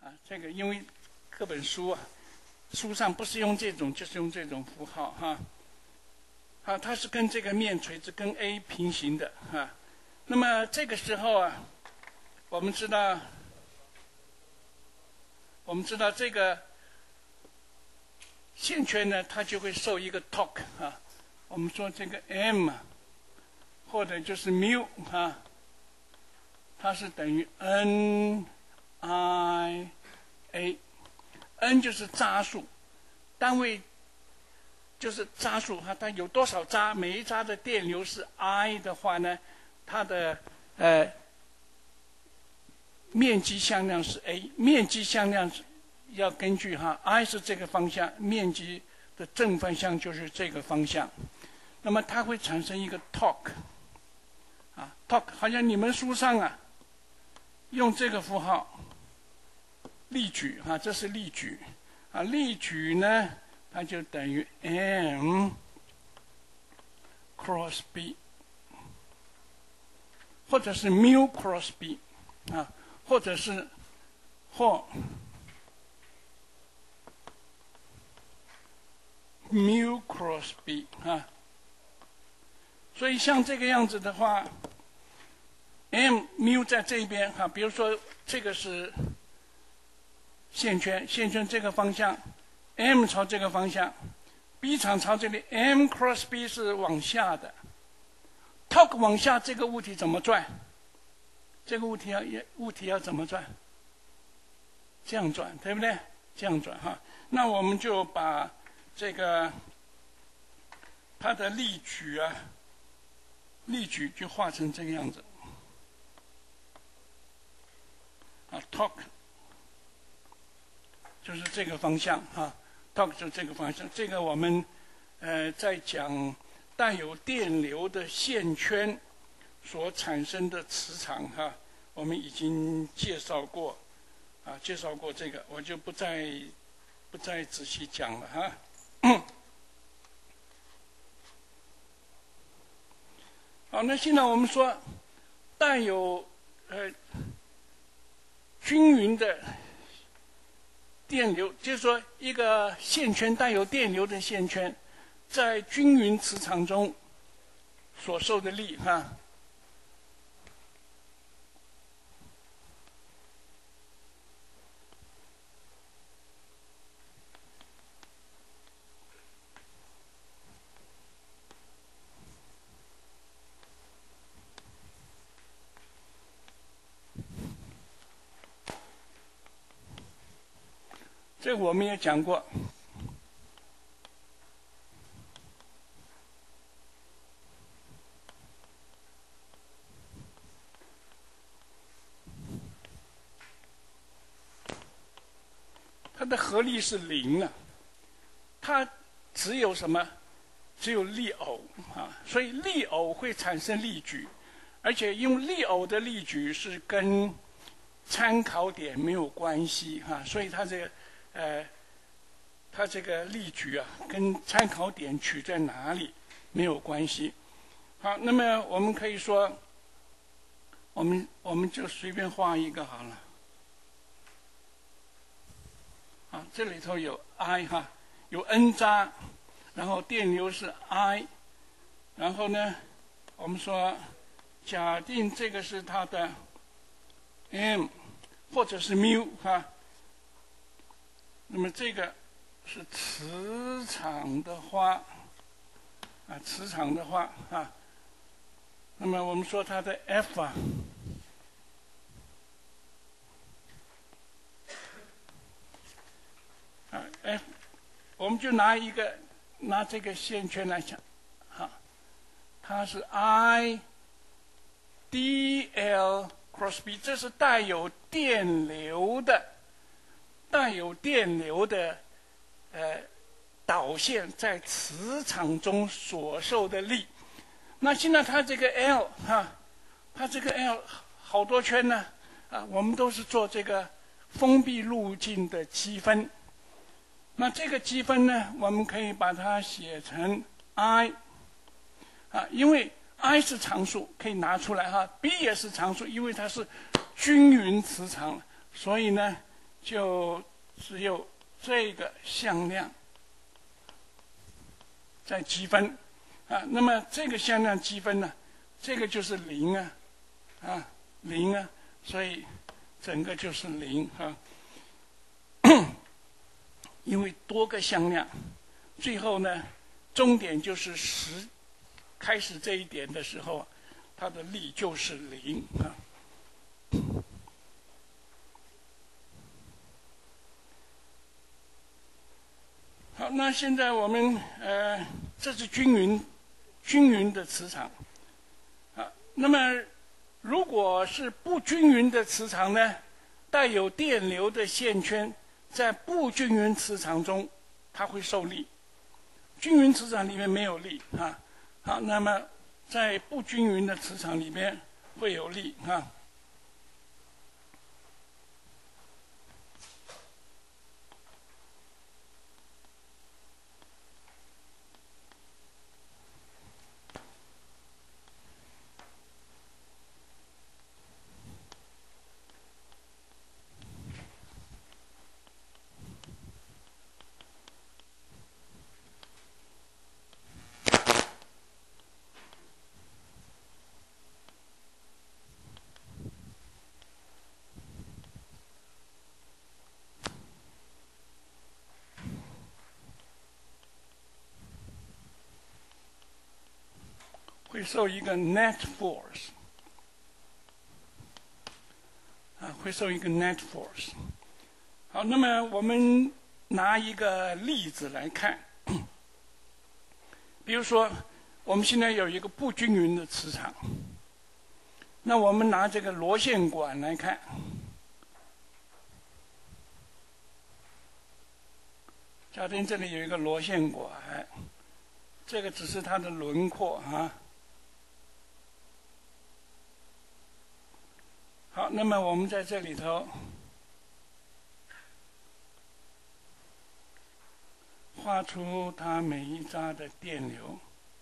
这个因为各本书书上不是用这种，就是用这种符号它是跟这个面垂直跟 A 平行的那么这个时候我们知道这个线圈呢，它就会受一个 torque 我们说这个 M 或者就是 mu 它是等于 N I A。N 就是渣数，单位就是渣数它有多少渣，每一渣的电流是 I 的话呢，它的面积向量是 A， 面积向量要根据I 是这个方向，面积的正方向就是这个方向，那么它会产生一个 torque torque 好像你们书上用这个符号力矩这是力矩力矩呢，它就等于 M cross B， 或者是 mu cross B或者是mu cross B 所以像这个样子的话 ，M mu 在这边比如说这个是线圈这个方向 ，M 朝这个方向 ，B 场朝这里 ，M cross B 是往下的 ，torque 往下，这个物体怎么转？这个物体要怎么转？这样转，对不对？这样转那我们就把这个它的力矩力矩就画成这个样子torque。就是这个方向torque 就是这个方向。这个我们在讲带有电流的线圈所产生的磁场我们已经介绍过这个，我就不再仔细讲了好，那现在我们说带有均匀的电流，就是说一个线圈带有电流的线圈，在均匀磁场中所受的力这个我们也讲过。它的合力是0它只有什么？只有力偶所以力偶会产生力矩，而且因为力偶的力矩是跟参考点没有关系所以它这个力矩跟参考点取在哪里没有关系。好，那么我们可以说，我们就随便画一个好了。这里头有 I 有 N 渣，然后电流是 I， 然后呢，我们说假定这个是它的 M 或者是 mu 那么这个是磁场的话那么我们说它的 F F 我们就拿这个线圈来讲它是 I dl cross B， 这是带有电流的导线在磁场中所受的力。那现在它这个 L 它这个 L 好多圈呢我们都是做这个封闭路径的积分。那这个积分呢，我们可以把它写成 I 因为 I 是常数，可以拿出来B 也是常数，因为它是均匀磁场，所以呢就只有这个向量在积分啊。那么这个向量积分呢，这个就是0啊，0啊，所以整个就是0啊。因为多个向量，最后呢，终点就是10，开始这一点的时候，它的力就是0啊。好，那现在我们这是均匀的磁场啊。那么如果是不均匀的磁场呢，带有电流的线圈在不均匀磁场中，它会受力。均匀磁场里面没有力啊。好，那么在不均匀的磁场里面会有力啊。会受一个 net force 啊，会受一个 net force。好，那么我们拿一个例子来看，比如说我们现在有一个不均匀的磁场，那我们拿这个螺线管来看，假定这里有一个螺线管，这个只是它的轮廓啊。好，那么我们在这里头画出它每一匝的电流。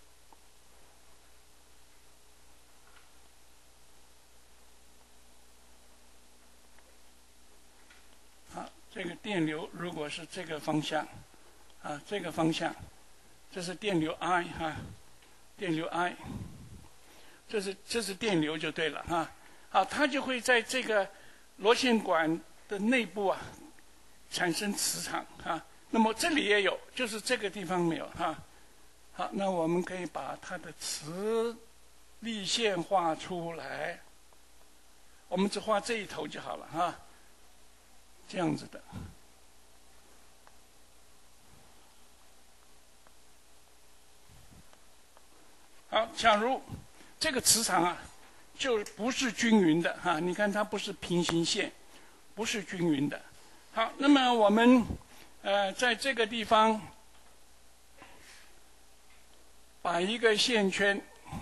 好，这个电流如果是这个方向，啊，这个方向，这是电流 I 哈，电流 I， 这是电流就对了哈。好，它就会在这个螺线管的内部啊产生磁场啊。那么这里也有，就是这个地方没有哈。好，那我们可以把它的磁力线画出来，我们只画这一头就好了哈，这样子的。好，假如这个磁场啊，就不是均匀的哈，你看它不是平行线，不是均匀的。好，那么我们在这个地方把一个线圈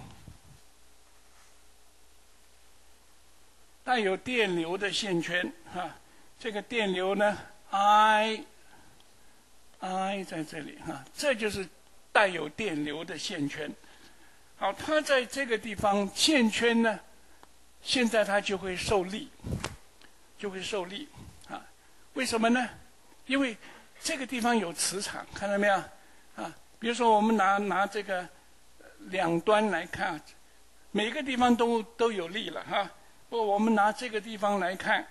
带有电流的线圈哈，这个电流呢 I 在这里哈，这就是带有电流的线圈。好，它在这个地方线圈呢，现在它就会受力，啊，为什么呢？因为这个地方有磁场，看到没有？啊，比如说我们拿这个两端来看，每个地方都有力了哈。不过我们拿这个地方来看，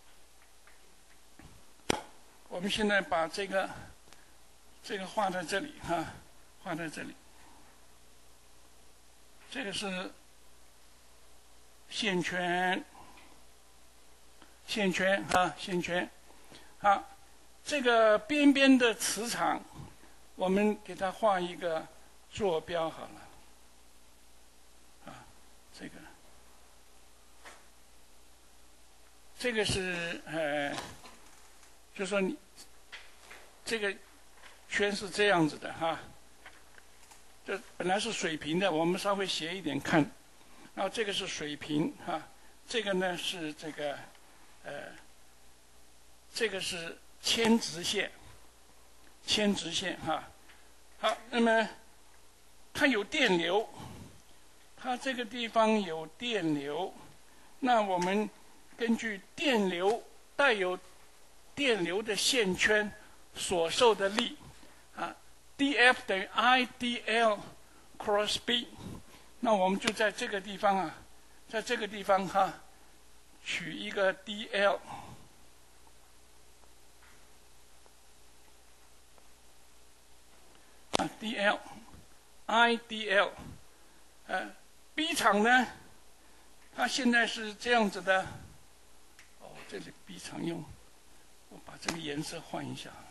我们现在把这个画在这里哈，画在这里。这个是线圈啊，线圈。好，这个边边的磁场，我们给它画一个坐标好了。啊，这个是就说你这个圈是这样子的哈。这本来是水平的，我们稍微斜一点看，然后这个是水平哈，这个呢是这个这个是铅直线哈。好，那么它有电流，它这个地方有电流，那我们根据带有电流的线圈所受的力啊 ，dF 等于 I dL cross B。那我们就在这个地方啊，在这个地方哈，取一个 dL。dL I dL， B 场呢，它现在是这样子的。哦，这里 B 场用，我把这个颜色换一下，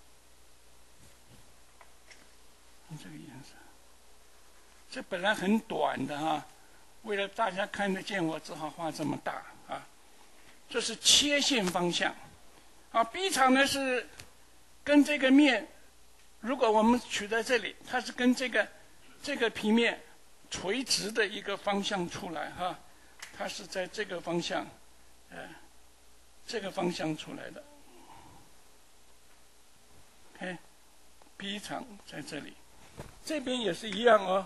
用这个颜色。这本来很短的哈，为了大家看得见，我只好画这么大啊。这是切线方向，啊 ，B 场呢是跟这个面。如果我们取在这里，它是跟这个平面垂直的一个方向出来哈，它是在这个方向，这个方向出来的。OK， B 场在这里，这边也是一样哦。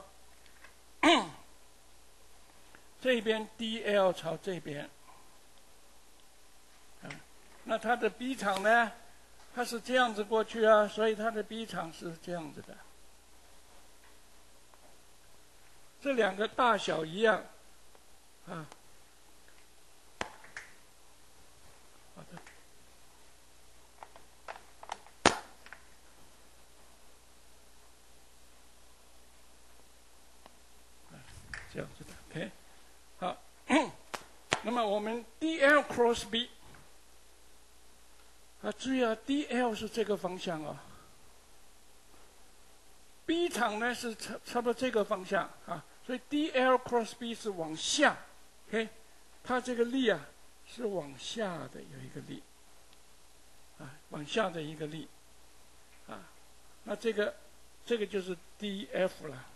这边 dL 朝这边，那它的 B 场呢？它是这样子过去啊，所以它的 B 场是这样子的。这两个大小一样，啊，好的，这样子的 ，OK， 好，那么我们 dL cross B。注意啊 ，dL 是这个方向啊 ，B 场呢是差不多这个方向啊，所以 dL cross B 是往下 ，OK， 它这个力啊是往下的有一个力，啊，往下的一个力，啊，那这个就是 dF 了，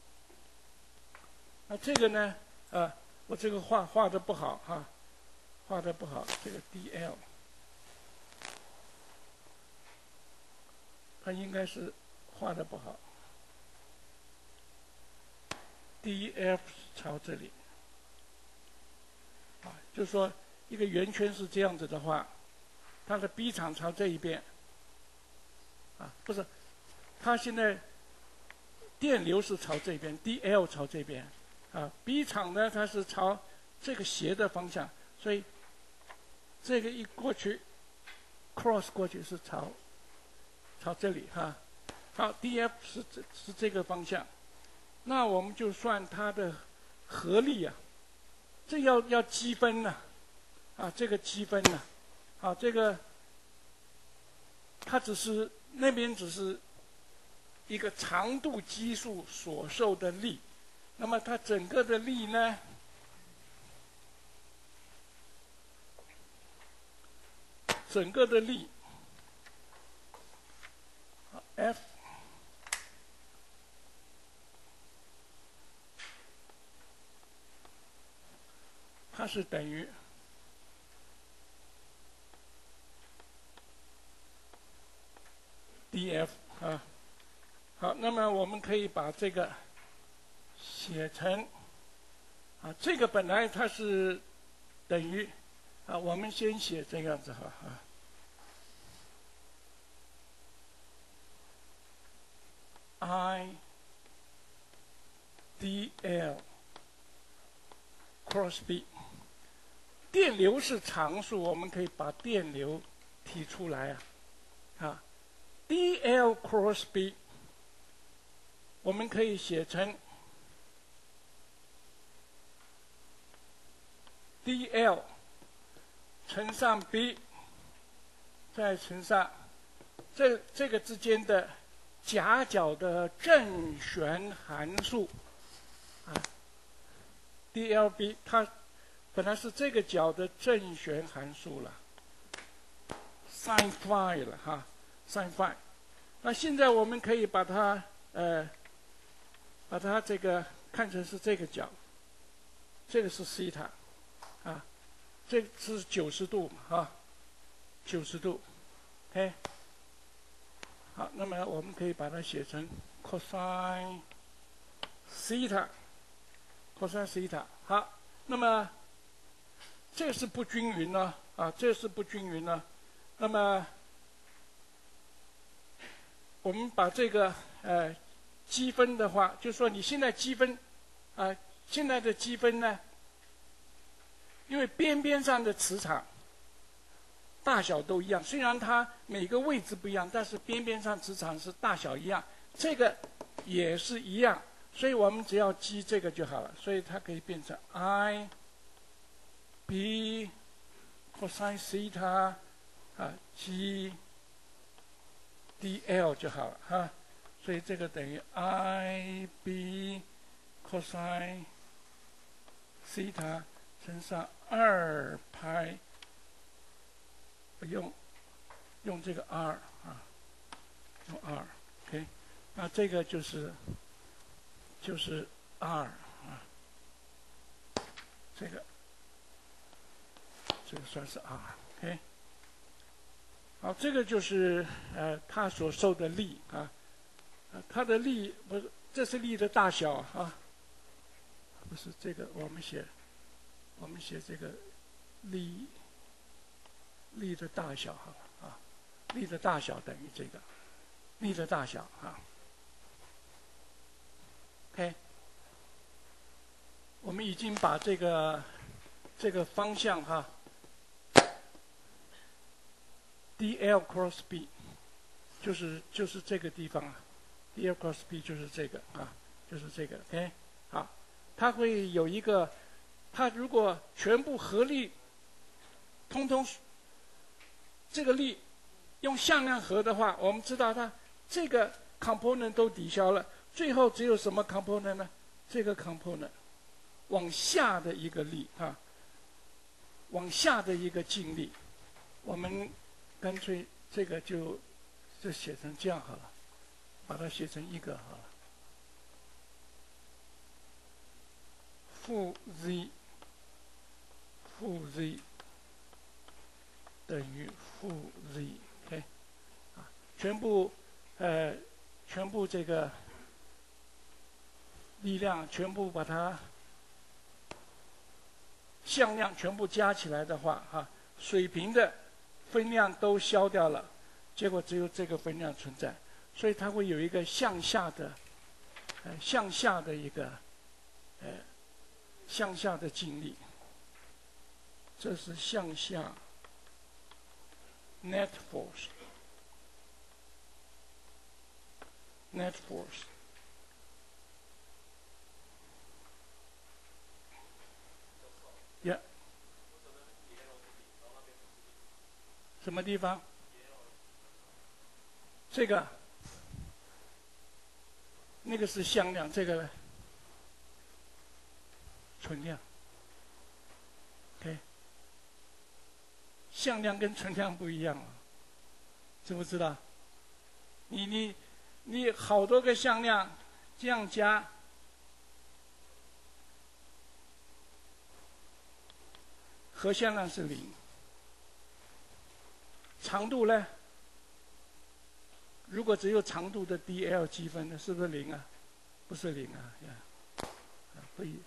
那这个呢，我这个画的不好哈，画的不好，这个 dL。它应该是画的不好 ，dF 朝这里，啊，就是说一个圆圈是这样子的话，它的 B 场朝这一边，啊，不是，它现在电流是朝这边 ，dL 朝这边，啊 ，B 场呢它是朝这个斜的方向，所以这个一过去 ，cross 过去是朝这里哈，好 ，dF 是这个方向，那我们就算它的合力啊，这要积分呢，啊，这个积分呢，啊，这个它那边只是一个长度基数所受的力，那么它整个的力呢，整个的力。F 它是等于dF 啊，好，那么我们可以把这个写成啊，这个本来它是等于啊，我们先写这样子哈啊。I dL cross B， 电流是常数，我们可以把电流提出来啊。dL cross B， 我们可以写成 dL 乘上 B， 再乘上这个之间的夹角的正弦函数啊 ，dLB 它本来是这个角的正弦函数了 ，sin phi 了哈 ，sin phi。那现在我们可以把它这个看成是这个角，这个是西塔啊，这是90度嘛啊，90度 ，OK。好，那么我们可以把它写成 cosine theta，cosine theta。好，那么这是不均匀呢，啊，这是不均匀呢。 那么我们把这个积分的话，就说你现在积分现在的积分呢，因为边边上的磁场大小都一样，虽然它每个位置不一样，但是边边上磁场是大小一样，这个也是一样，所以我们只要积这个就好了，所以它可以变成 I B cosine theta G dl 就好了哈，所以这个等于 I B cosine theta 乘上2派，用这个 r 用 r，OK， 那这个就是 r 这个算是 r，OK。好，这个就是它所受的力它的力不是，这是力的大小不是这个，我们写这个力的大小好了力的大小等于这个力的大小OK， 我们已经把这个方向dl cross b 就是这个地方dl cross b 就是这个就是这个 OK， 好，它会有一个，它如果全部合力，通通这个力用向量和的话，我们知道它这个 component 都抵消了，最后只有什么 component 呢？这个 component 往下的一个力往下的一个静力，我们干脆这个就写成这样好了，把它写成一个好了，负 z 等于负 z，OK， 全部这个力量全部把它向量全部加起来的话水平的分量都消掉了，结果只有这个分量存在，所以它会有一个向下的一个向下的静力，这是向下 net force 什么地方？这个，那个是向量，这个呢？存量。OK， 向量跟存量不一样知不知道？你好多个向量这样加，和向量是0。长度呢？如果只有长度的 dl 积分呢，是不是0啊？不是0不一。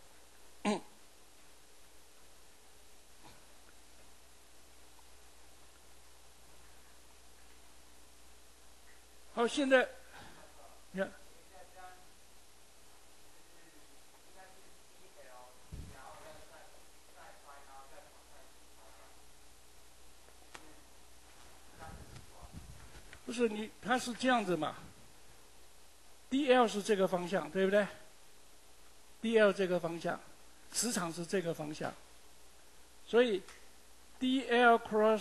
好，现在，不是它是这样子嘛 ？dl 是这个方向，对不对 ？dl 这个方向，磁场是这个方向，所以 dl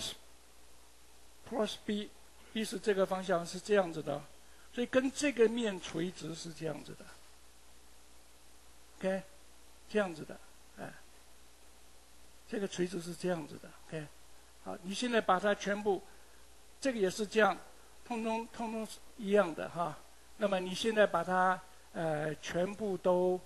cross b 是这个方向是这样子的，所以跟这个面垂直是这样子的 ，OK， 这样子的，这个垂直是这样子的 ，OK， 好，你现在把它全部，这个也是这样。通通一样的那么你现在把它全部都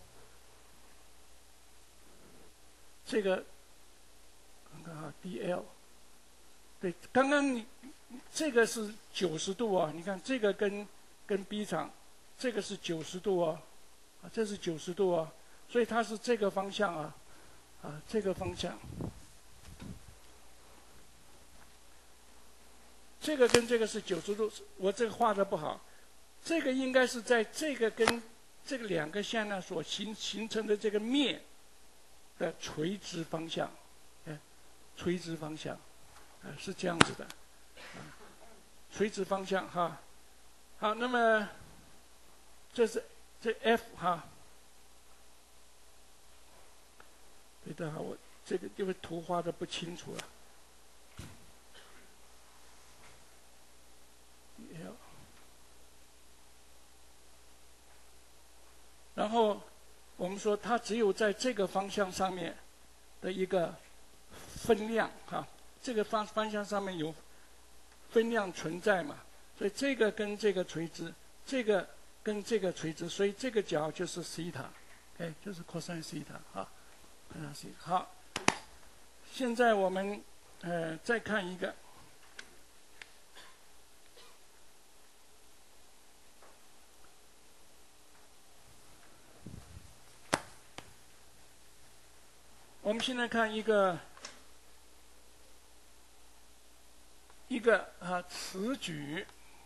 这个看看dl， 对，刚刚你这个是90度你看这个跟 B 场，这个是90度这是90度所以它是这个方向这个方向。 这个跟这个是90度，我这个画的不好，这个应该是在这个跟这个两个线呢所形成的这个面的垂直方向，垂直方向，是这样子的，垂直方向哈。好，那么这 F 哈，对的哈，我这个因为图画的不清楚了。然后我们说它只有在这个方向上面的一个分量哈，这个方向上面有分量存在嘛，所以这个跟这个垂直，这个跟这个垂直，所以这个角就是西塔，就是 cos 西塔啊，cos 西塔。好，现在我们再看一个。我们现在看一个此举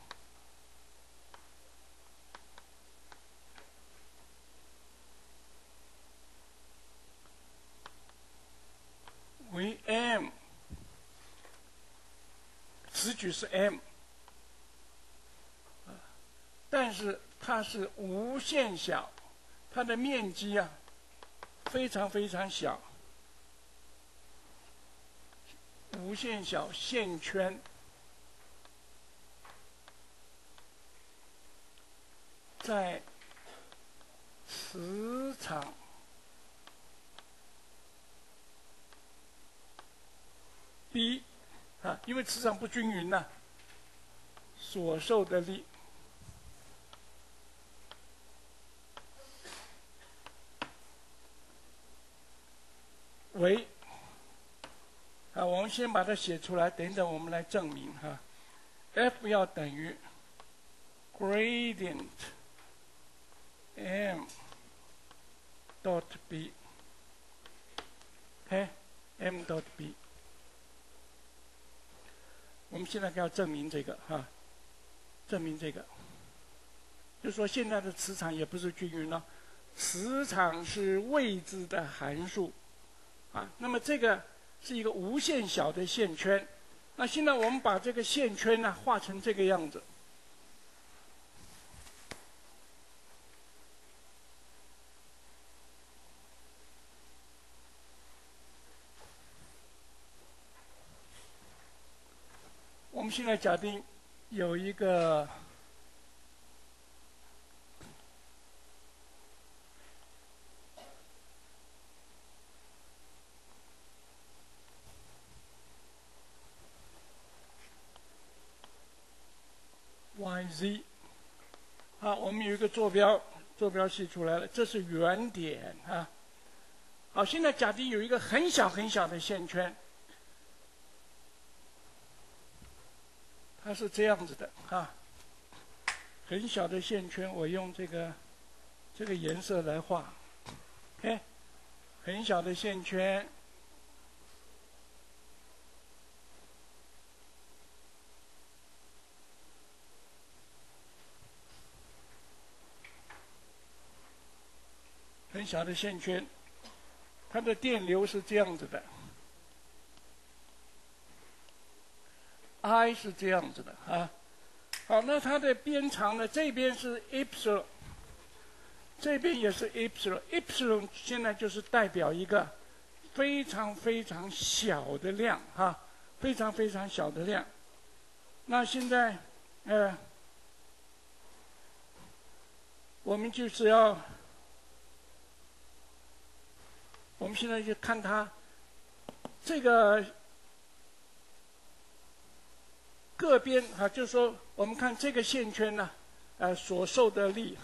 为 m， 此举是 m， 但是它是无限小，它的面积啊非常非常小。无限小线圈在磁场B 因为磁场不均匀呢，所受的力为我们先把它写出来，等等我们来证明哈。F 要等于 gradient m dot b，m dot b。我们现在要证明这个哈，证明这个，就是说现在的磁场也不是均匀了，磁场是未知的函数那么这个是一个无限小的线圈，那现在我们把这个线圈呢画成这个样子。我们现在假定有一个YZ， 我们有一个坐标系出来了，这是原点好，现在假定有一个很小很小的线圈，它是这样子的很小的线圈，我用这个颜色来画很小的线圈。很小的线圈，它的电流是这样子的 ，I 是这样子的好，那它的边长呢？这边是 epsilon， 这边也是 epsilon。epsilon 现在就是代表一个非常非常小的量非常非常小的量。那现在我们就是要。我们现在就看它这个各边就是说，我们看这个线圈呢，所受的力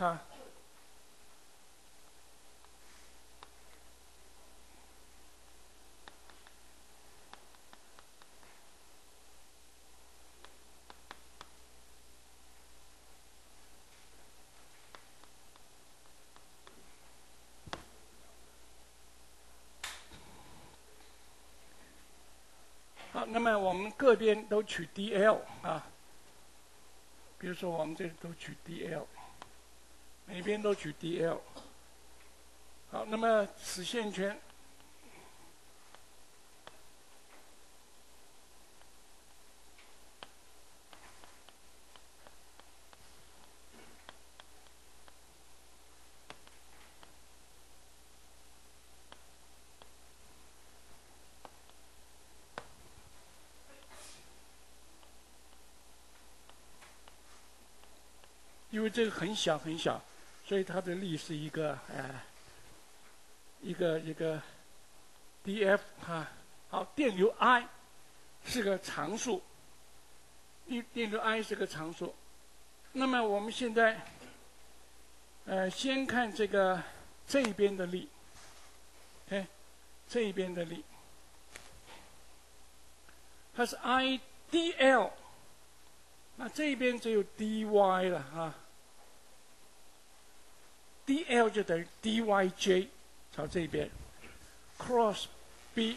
好，那么我们各边都取 dl 啊，比如说我们这里都取 dl， 每边都取 dl。好，那么此线圈因为这个很小很小，所以它的力是一个一个 df 啊。好，电流 I 是个常数，电流 I 是个常数。那么我们现在先看这一边的力，这一边的力，它是 I dl。那这边只有 dy 了啊 ，dl 就等于 dyj， 朝这边 ，cross b。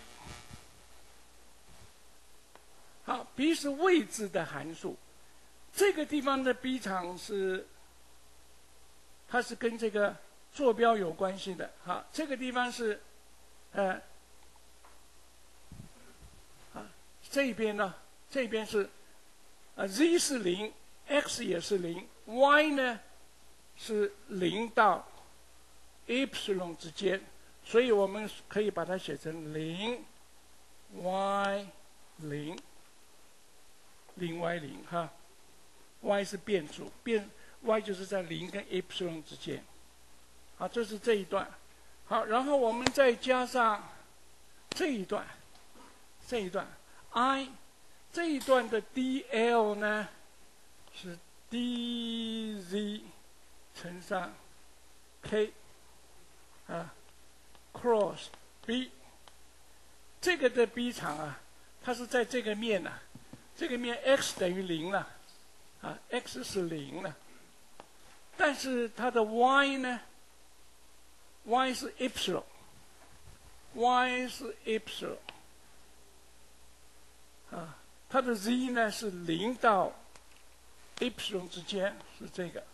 好 ，b 是位置的函数，这个地方的 b 场它是跟这个坐标有关系的。好，这个地方是这边呢，这边是。z 是0 ，x 也是0 ，y 呢是0到 epsilon 之间，所以我们可以把它写成0 y 0 哈 ，y 是变数，y 就是在0跟 epsilon 之间。好，这是这一段。好，然后我们再加上这一段 i。这一段的 dl 呢是 dz 乘上 k cross b， 这个的 b 场啊，它是在这个面啊，这个面 x 等于0了，x 是0了，但是它的 y 呢 ，y 是 epsilon，y 是 epsilon 它的 z 呢是0到 epsilon 之间，是这个，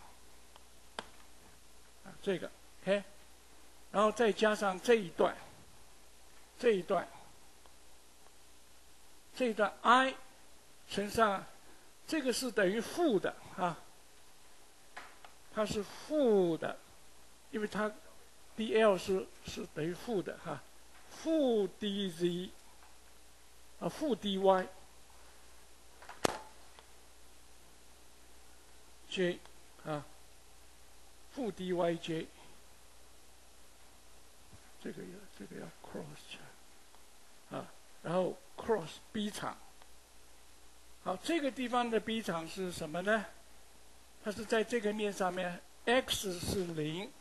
这个 ，OK， 然后再加上这一段 i 乘上这个是等于负的啊，它是负的，因为它 dl 是等于负的哈，负 dz 负 dy。j 负 dyj， 这个要 cross 起来然后 cross b 场。好，这个地方的 b 场是什么呢？它是在这个面上面 ，x 是0，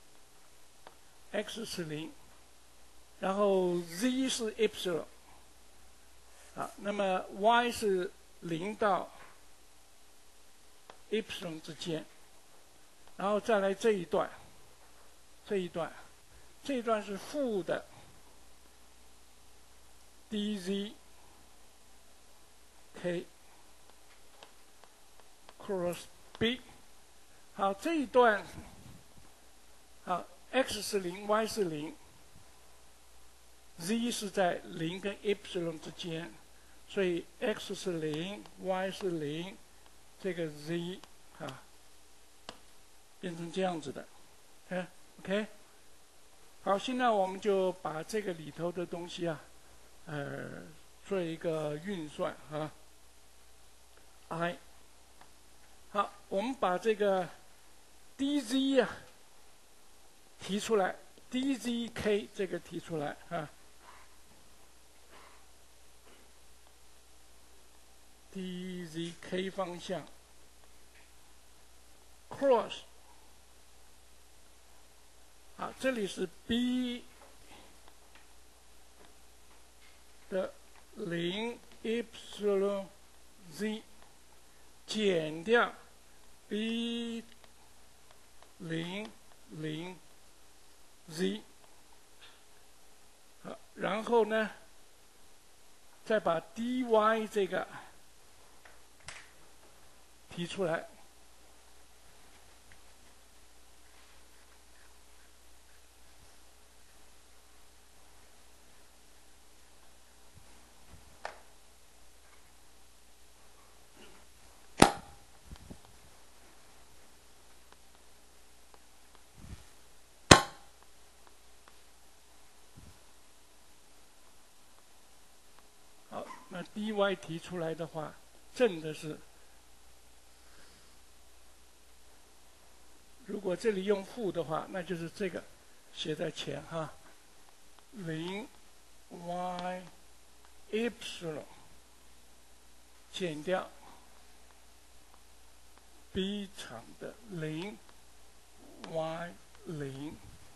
然后 z 是 epsilon， 那么 y 是0到 epsilon 之间，然后再来这一段是负的 dz k cross b。好，这一段x 是0 ，y 是0 ，z 是在0跟 epsilon 之间，所以 x 是0 ，y 是0。这个 z 变成这样子的，OK， 好，现在我们就把这个里头的东西做一个运算i， 好，我们把这个 dz 提出来 ，dzk 这个提出来dzk 方向 cross 这里是 b 的0 epsilon z 减掉 b 0 z 然后呢再把 dy 这个提出来。好，那 dy 提出来的话，正的是，如果这里用负的话，那就是这个写在前哈，0 y epsilon 减掉 b 场的0 y 0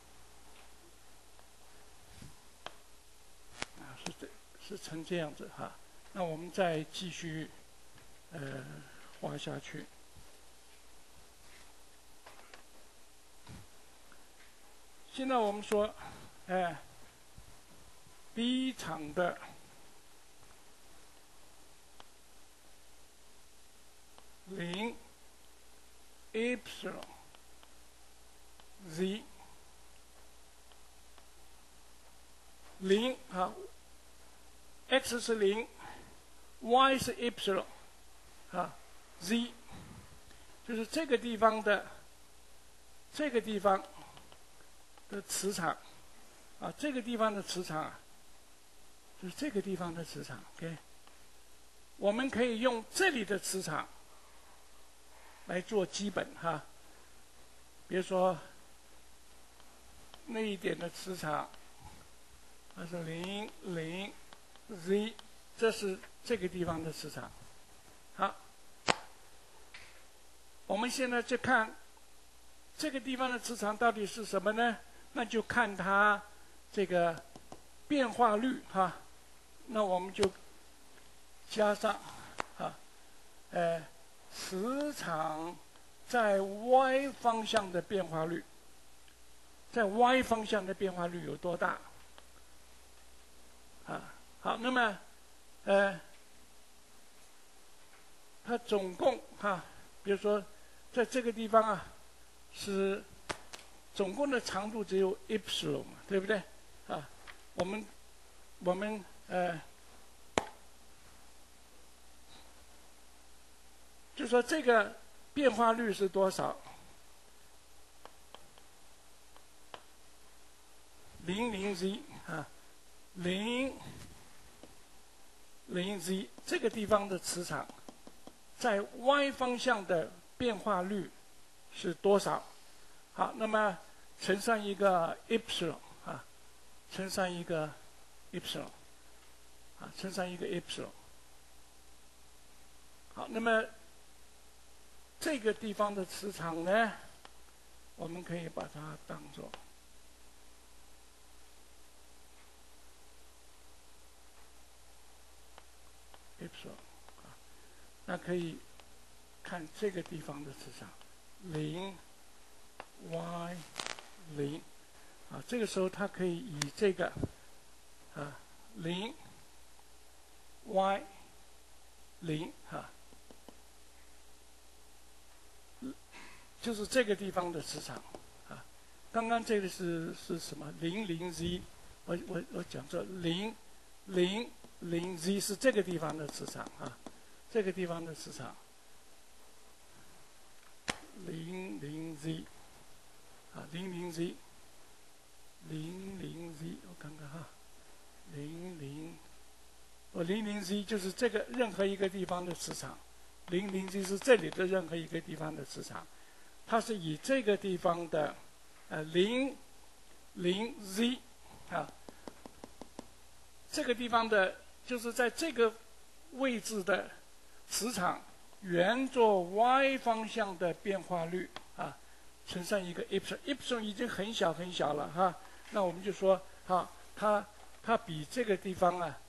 啊，是成这样子哈。那我们再继续画下去。现在我们说，B 场的0 epsilon z 0啊 ，x 是0 ，y 是 epsilon 啊 ，z 就是这个地方的磁场啊，这个地方的磁场啊，就是这个地方的磁场。OK， 我们可以用这里的磁场来做基本哈，比如说那一点的磁场，它是0 0 z， 这是这个地方的磁场。好，我们现在就看这个地方的磁场到底是什么呢？那就看它这个变化率哈。那我们就加上磁场在 y 方向的变化率，在 y 方向的变化率有多大？啊，好，那么它总共比如说在这个地方啊，是总共的长度只有 epsilon 嘛，对不对？啊，我们就说这个变化率是多少？00 z 啊，00 z 这个地方的磁场在 y 方向的变化率是多少？好，那么乘上一个 epsilon 啊，乘上一个 epsilon 啊，乘上一个 epsilon。好，那么这个地方的磁场呢，我们可以把它当作epsilon 啊，那可以看这个地方的磁场0 y 0啊，这个时候它可以以这个0 y 0就是这个地方的磁场啊。刚刚这个是什么？00 z， 我讲错，0 z 是这个地方的磁场啊，这个地方的磁场00 z 啊，00 z， 我看看哈，00 z 就是这个任何一个地方的磁场，00 z 是这里的任何一个地方的磁场，它是以这个地方的00 z 啊，这个地方的就是在这个位置的磁场沿着 y 方向的变化率啊，乘上一个 epsilon 已经很小很小了哈，那我们就说它比这个地方啊，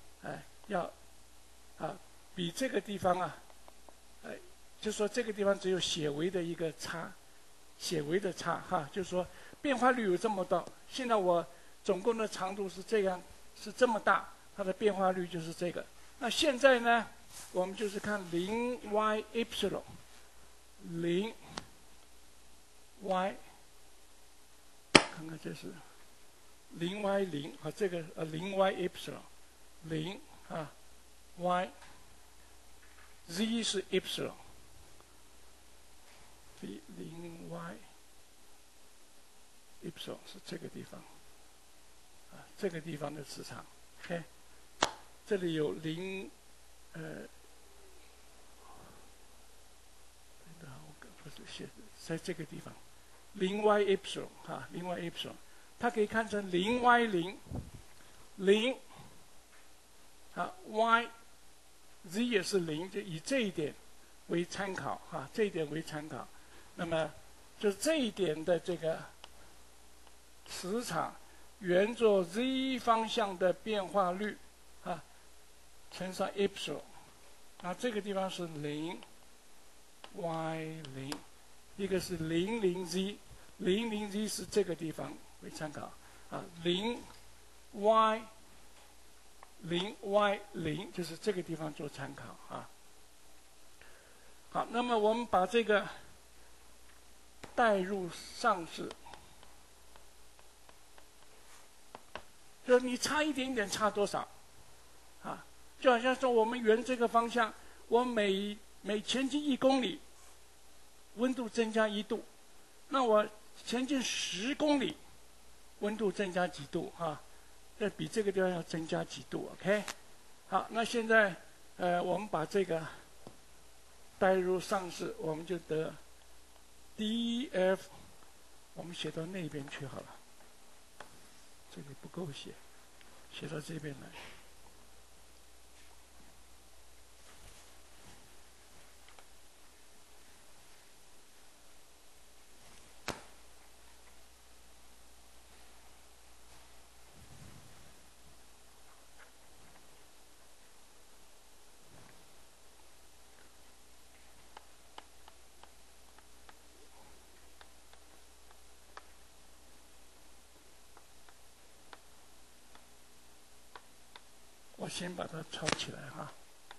比这个地方啊，就说这个地方只有显微的一个差，显微的差哈，就是说变化率有这么大，现在我总共的长度是这样，是这么大，它的变化率就是这个那现在呢，我们就是看0y epsilon， 0 y， 看看这是0y 0啊，这个0y epsilon 0啊 y z 是 epsilon， 0y epsilon 是这个地方啊，这个地方的磁场 ，OK， 这里有不是写在这个地方0y epsilon 啊，0y epsilon， 它可以看成0y 0啊 y z 也是0，就以这一点为参考啊，这一点为参考。那么就是这一点的这个磁场沿着 z 方向的变化率啊，乘上 epsilon， 那这个地方是0 y 0，一个是00z， 00z 是这个地方为参考啊，0 y 0就是这个地方做参考啊。好，那么我们把这个带入上式，就是你差一点点，差多少？啊，就好像说我们沿这个方向，我每前进1公里，温度增加1度，那我前进10公里，温度增加几度啊？这比这个地方要增加几度 ，OK？ 好，那现在我们把这个带入上式，我们就得 dF， 我们写到那边去好了，这里不够写，写到这边来。我先把它抄起来哈。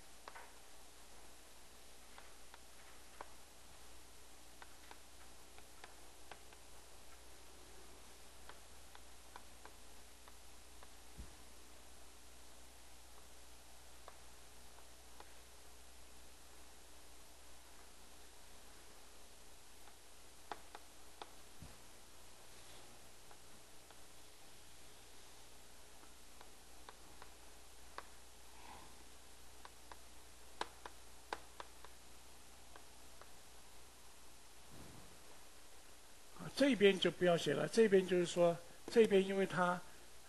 这边就不要写了，这边就是说，这边因为它，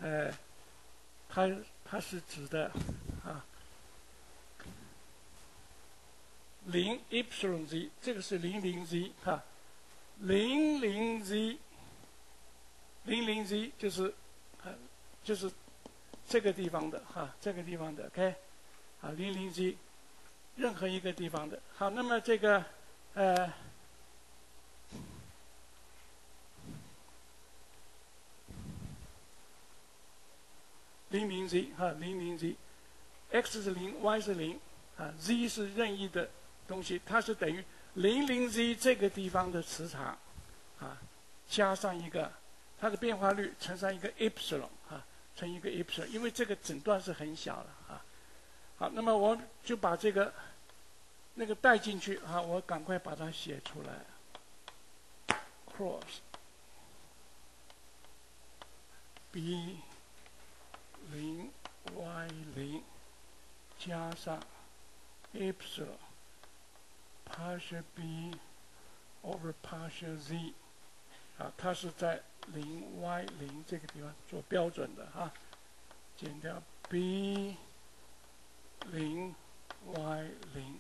它是指的啊，0 epsilon z， 这个是00z 哈，00z 就是这个地方的哈，这个地方的 OK， 啊00z 任何一个地方的。好，那么这个00z 哈00z，x 是0 ，y 是0啊 ，z 是任意的东西，它是等于00z 这个地方的磁场啊，加上一个它的变化率乘上一个 epsilon 啊，乘一个 epsilon， 因为这个整段是很小的啊。好，那么我就把这个那个带进去啊，我赶快把它写出来 ，cross b 0 y 0加上 epsilon partial b over partial z 啊，它是在0 y 0这个地方做标准的啊，减掉 b 0 y 0。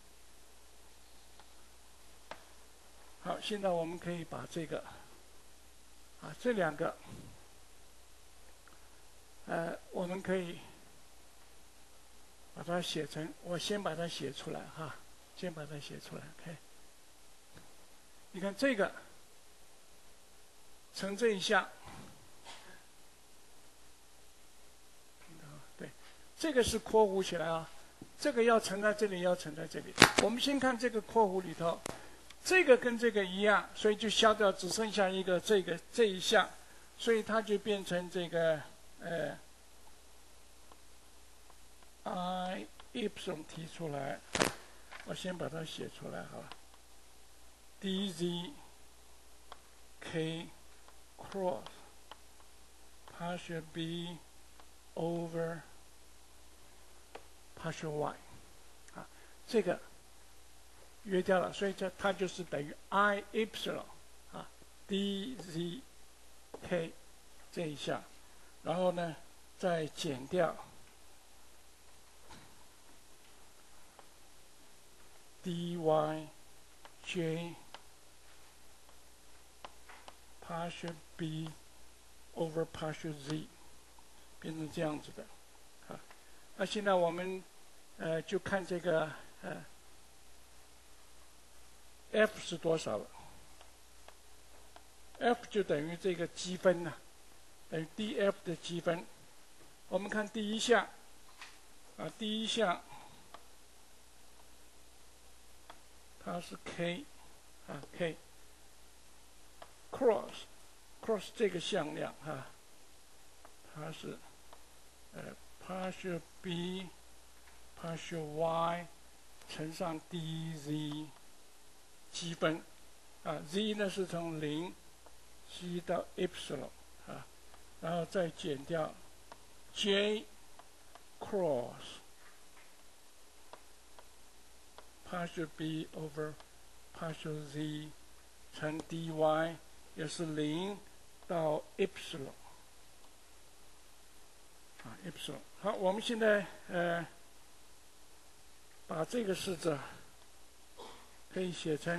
好，现在我们可以把这个啊这两个。我们可以把它写成，我先把它写出来哈，先把它写出来 ，OK。你看这个乘这一项，对，这个是括弧起来啊， 这个要乘在这里，要乘在这里。我们先看这个括弧里头，这个跟这个一样，所以就消掉，只剩下一个这一项，所以它就变成这个I epsilon 提出来，我先把它写出来好了 ，dz k cross partial b over partial y， 啊，这个约掉了，所以它就是等于 I epsilon 啊 dz k 这一项，然后呢再减掉 dy j partial b over partial z， 变成这样子的，啊，那现在我们就看这个f 是多少了 ？f 就等于这个积分呐，等于 df 的积分。我们看第一项，啊，第一项它是 k， 啊 k cross 这个向量啊，它是partial b partial y 乘上 dz 积分，啊 z 呢是从0积到 epsilon 啊，然后再减掉 j cross partial b over partial z 乘 dy 也是0到 epsilon 啊 epsilon。好，我们现在把这个式子可以写成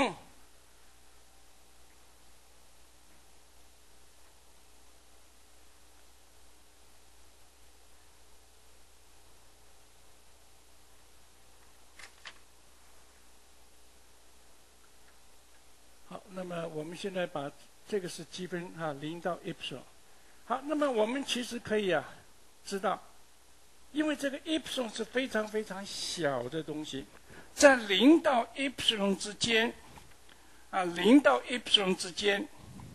好，那么我们现在把这个是积分啊，0到 epsilon。好，那么我们其实可以知道，因为这个 epsilon 是非常非常小的东西，在0到 epsilon 之间，啊，0到 epsilon 之间，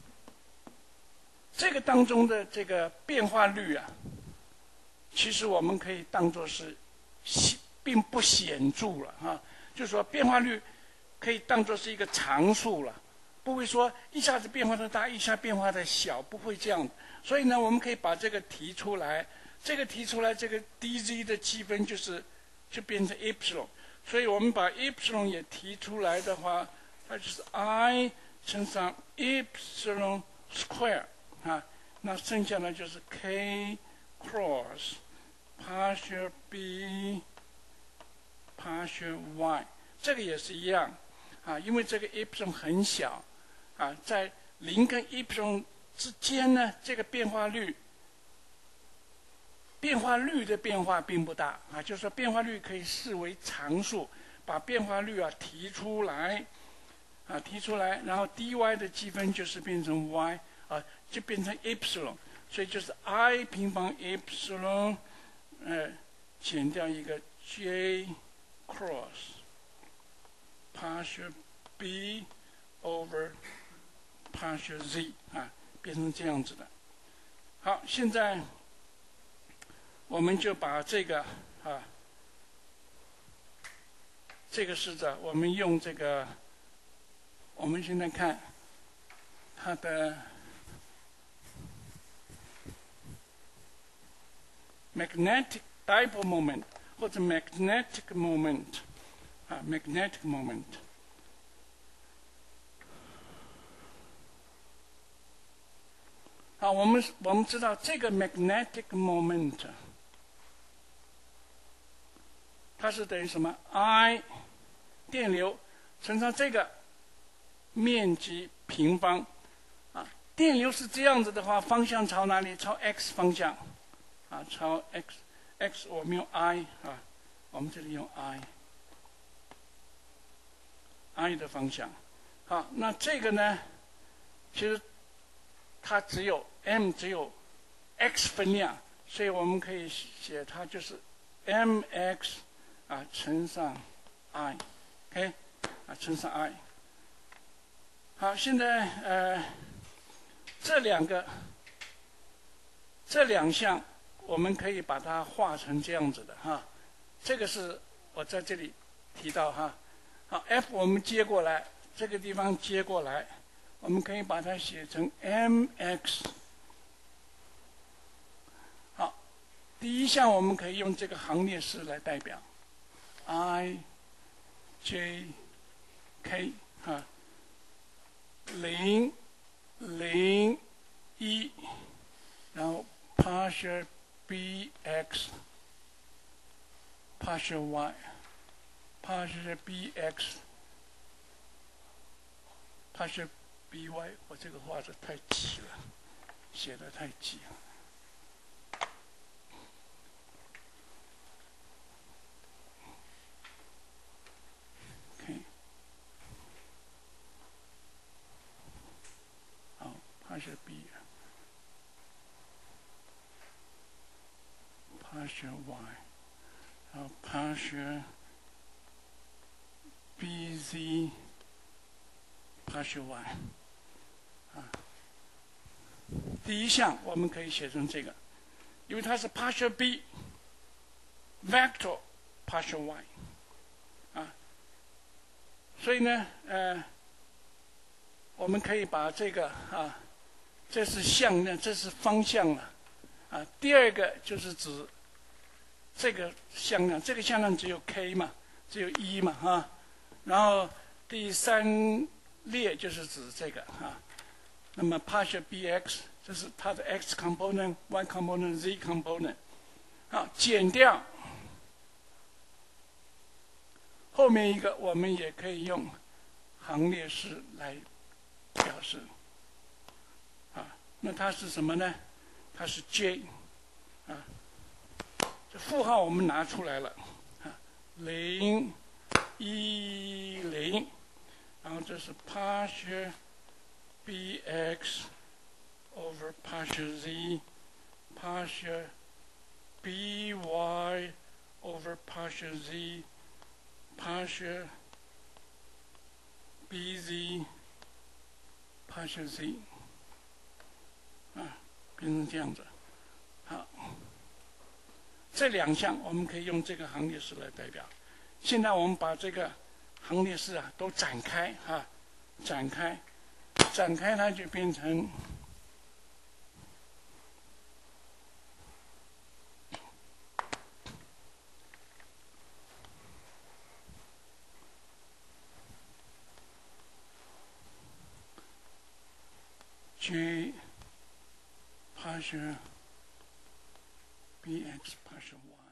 这个当中的这个变化率啊，其实我们可以当作是并不显著了啊，就是说变化率可以当作是一个常数了，不会说一下子变化的大，一下变化的小，不会这样。所以呢，我们可以把这个提出来，这个 dz 的积分就变成 epsilon， 所以我们把 epsilon 也提出来的话，它就是 I 乘上 epsilon square 啊，那剩下呢就是 k cross partial b partial y， 这个也是一样啊，因为这个 epsilon 很小啊，在0跟 epsilon 之间呢，这个变化率的变化并不大啊，就是说变化率可以视为常数，把变化率提出来，然后 dy 的积分就是变成 y 啊，就变成 epsilon， 所以就是 I 平方 epsilon， 减掉一个 j cross partial b over partial z 啊。变成这样子的。好，现在我们就把这个这个式子，我们用这个，我们现在看它的 magnetic dipole moment 或者 magnetic moment 啊 magnetic moment。我们知道这个 magnetic moment， 它是等于什么 ？I 电流乘上这个面积平方啊。电流是这样子的话，方向朝哪里？朝 x 方向啊，朝 x 我们用 I 啊，我们这里用 I 的方向。好，那这个呢，其实它只有 m 只有 x 分量，所以我们可以写它就是 mx 乘上 i，OK， 乘上 i。好，现在这两项我们可以把它画成这样子的哈。这个是我在这里提到哈。好 ，f 我们接过来，这个地方接过来，我们可以把它写成 mx。好，第一项我们可以用这个行列式来代表 i j k 哈，0 0 1，然后 partial bx partial y partial bx partial by， 我这个画的太急了，写的太急了。OK， 好 ，partial b partial y， 然后 partial bz partial y。第一项我们可以写成这个，因为它是 partial b vector partial y， 所以呢，我们可以把这个这是向量，这是方向了，第二个就是指这个向量，这个向量只有 k 嘛，只有1嘛然后第三列就是指这个那么 partial bx 这是它的 x component、y component、z component， 减掉后面一个，我们也可以用行列式来表示那它是什么呢？它是 j 这负号我们拿出来了0 1 0，然后这是 partial bx over partial z partial by over partial z partial bz partial z 变成这样子。好，这两项我们可以用这个行列式来代表。现在我们把这个行列式都展开展开它就变成J partial bx partial y。